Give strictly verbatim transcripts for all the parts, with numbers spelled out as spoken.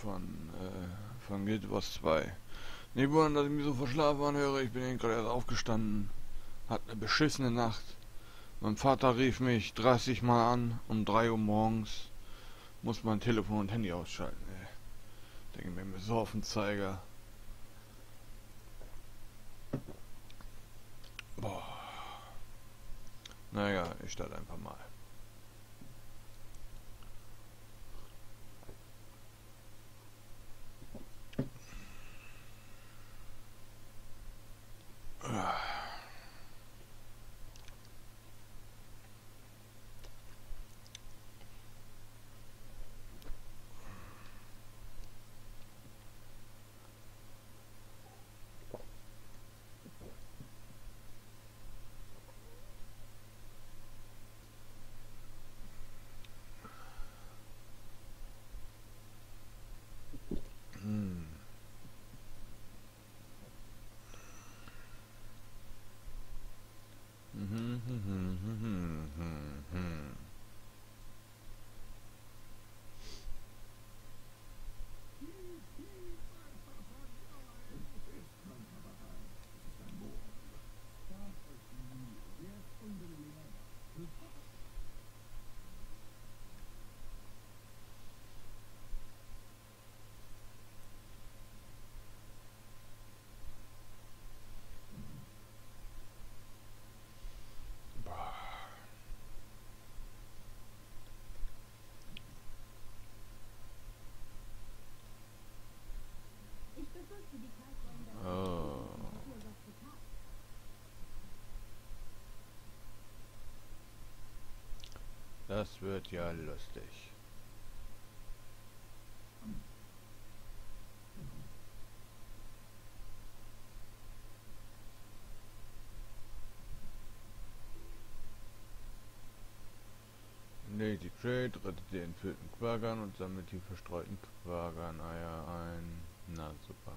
von, äh, von Guild Wars zwei. Nicht wundern, dass ich mich so verschlafen anhöre. Ich bin eben gerade erst aufgestanden. Hat eine beschissene Nacht. Mein Vater rief mich dreißig Mal an um drei Uhr morgens. Muss mein Telefon und Handy ausschalten. Ey. Denke mir, mir so auf den Zeiger. Boah. Naja, ich starte einfach mal. Hm. Mhm, mhm, mhm, mhm, mhm. Oh, das wird ja lustig. Lady Trade rettet die entführten Quaggan und sammelt die verstreuten Quaggan-Eier ein. Na super.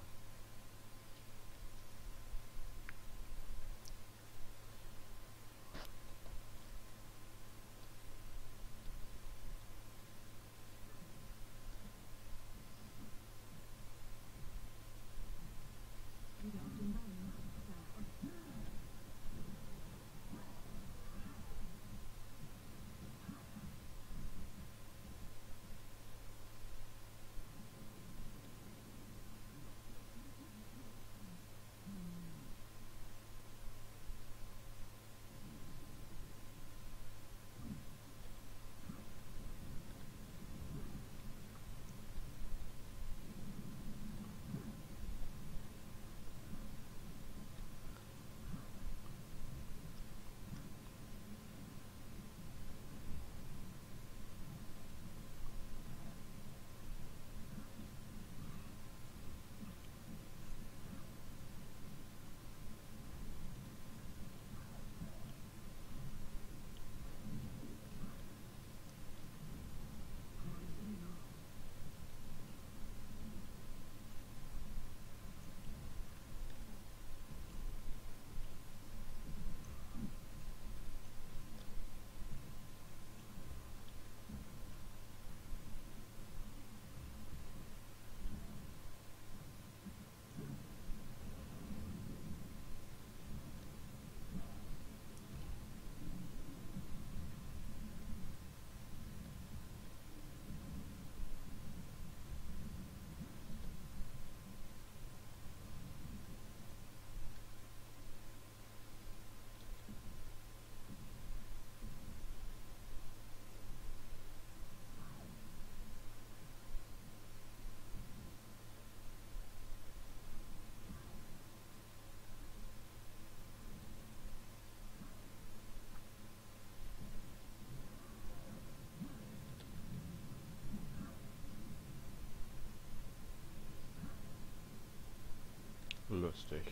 Lustig.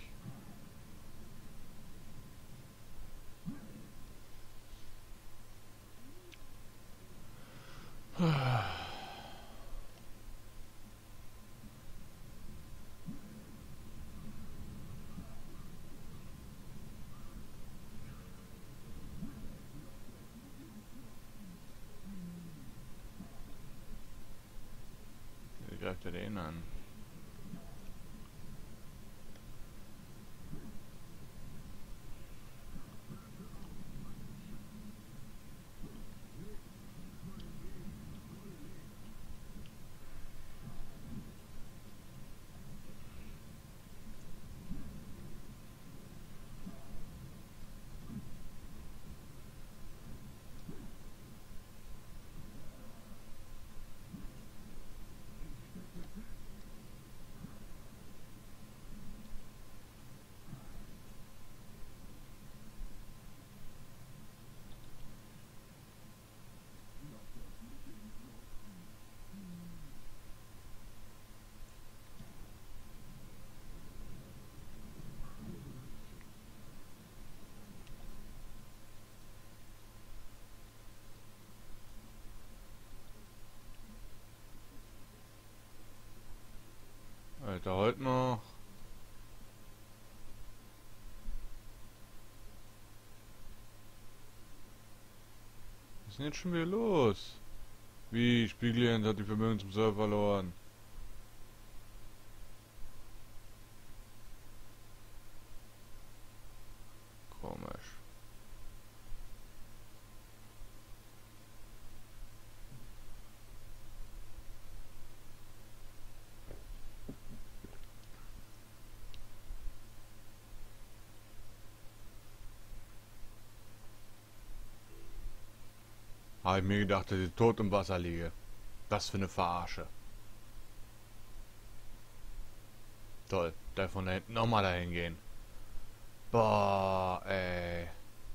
greift er den an? Alter, heute noch. Was ist denn jetzt schon wieder los? Wie? Spiegelend hat die Verbindung zum Server verloren. Komisch. Habe ich mir gedacht, dass ich tot im Wasser liege. Was für eine Verarsche. Toll, da von da hinten nochmal dahin gehen. Boah, ey.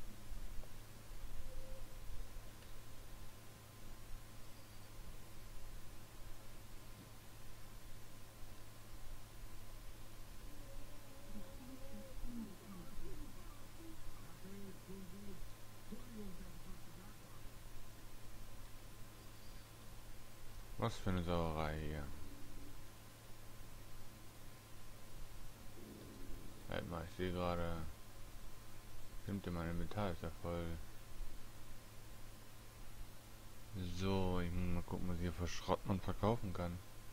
Was für eine Sauerei hier. Halt mal, ich sehe gerade. Stimmt, in meinem Inventar ist ja voll. So, ich muss mal gucken, was ich hier für Schrott man verkaufen kann.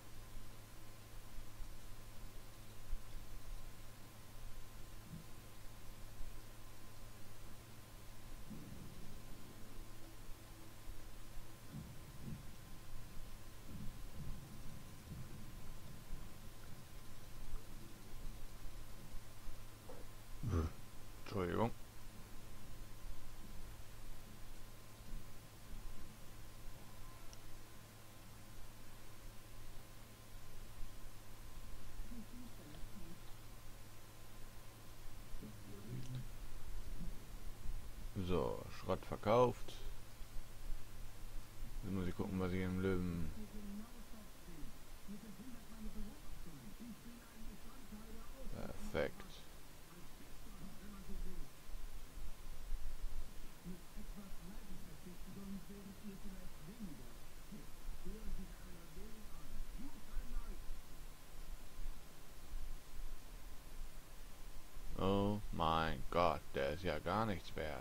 Entschuldigung. So, Schrott verkauft. Jetzt muss ich gucken, was ich im Löwen... Perfekt. Oh mein Gott, der ist ja gar nichts wert.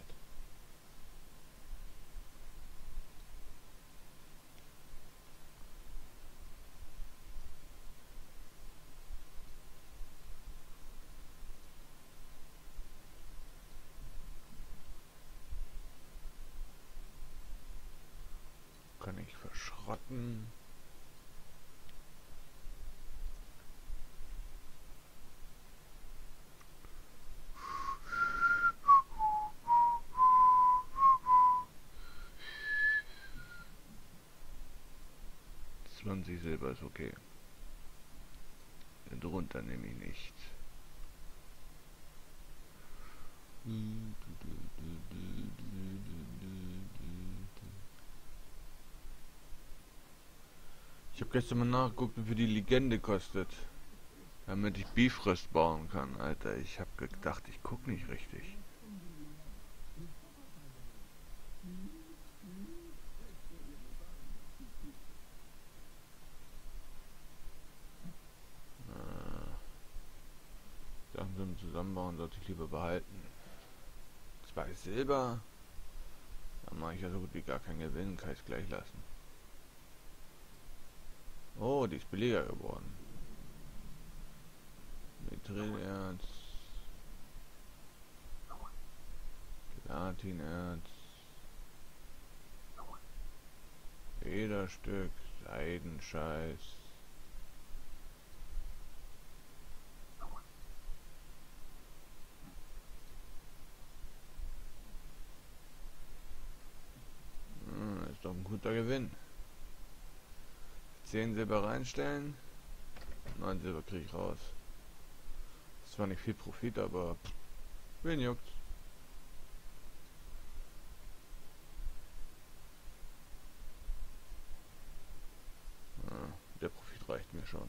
Kann ich verschrotten. zwanzig Silber ist okay. Drunter nehme ich nicht. Ich habe gestern mal nachgeguckt, wie viel die Legende kostet. Damit ich Bifrost bauen kann, Alter. Ich habe gedacht, ich guck nicht richtig. Sachen zum Zusammenbauen sollte ich lieber behalten. Zwei Silber. Dann mache ich ja so gut wie gar keinen Gewinn, kann ich es gleich lassen. Oh, die ist billiger geworden. Mithril-Erz, Platinerz, Lederstück, Seidenscheiß. Hm, ist doch ein guter Gewinn. zehn Silber reinstellen, neun Silber kriege ich raus. Ist zwar nicht viel Profit, aber pff, wen juckt's? Ja, der Profit reicht mir schon.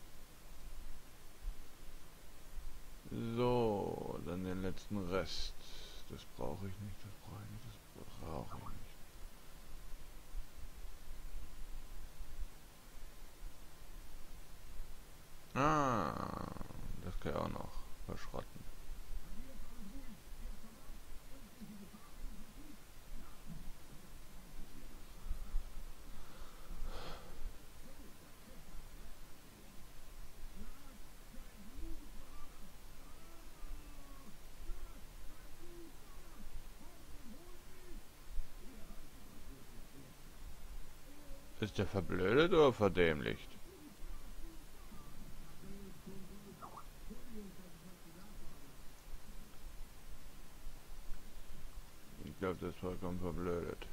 So, dann den letzten Rest. Das brauche ich nicht, das brauche ich nicht, das brauche ich nicht. Ah, das kann ich auch noch verschrotten. Ist der verblödet oder verdämlicht? Ich glaube, das ist vollkommen verblödet.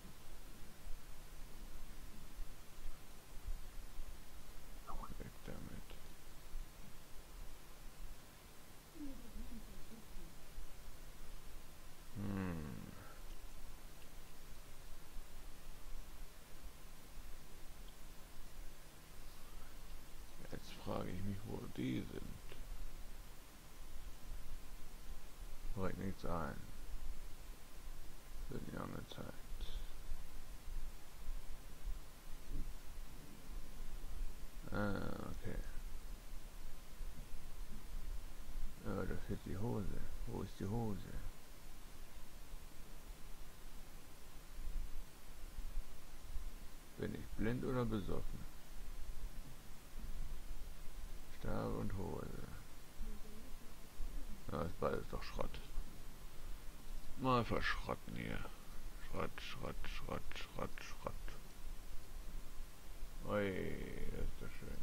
Weg damit. Hm. Jetzt frage ich mich, wo die sind. Fällt nichts ein. Für die lange Zeit. Ah, okay. Ja, da fehlt die Hose. Wo ist die Hose? Bin ich blind oder besoffen? Stab und Hose. Ja, ist beides doch Schrott. Mal verschrotten hier. Schrott, Schrott, Schrott, Schrott, Schrott. Ui, das ist doch schön.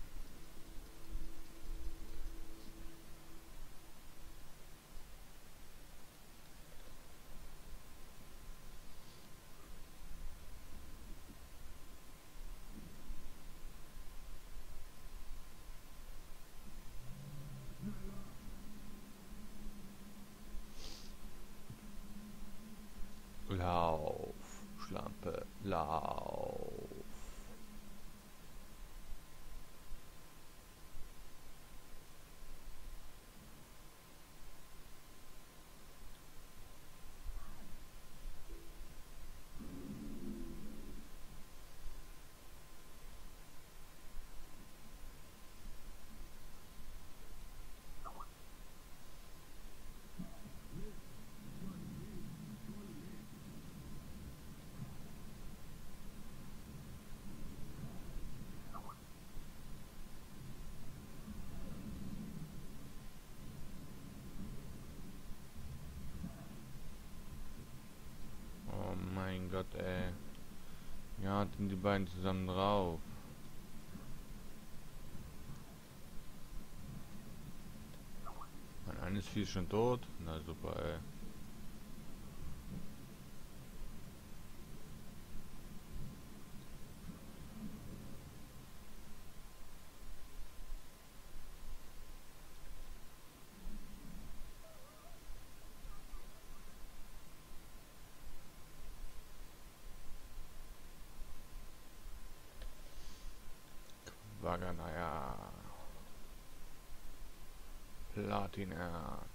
Lauf, Schlampe, lauf. Oh mein Gott, ey. Ja, hatten die beiden zusammen drauf. Mein eines Vieh ist schon tot. Na super, ey. Waganaya. Platinerz.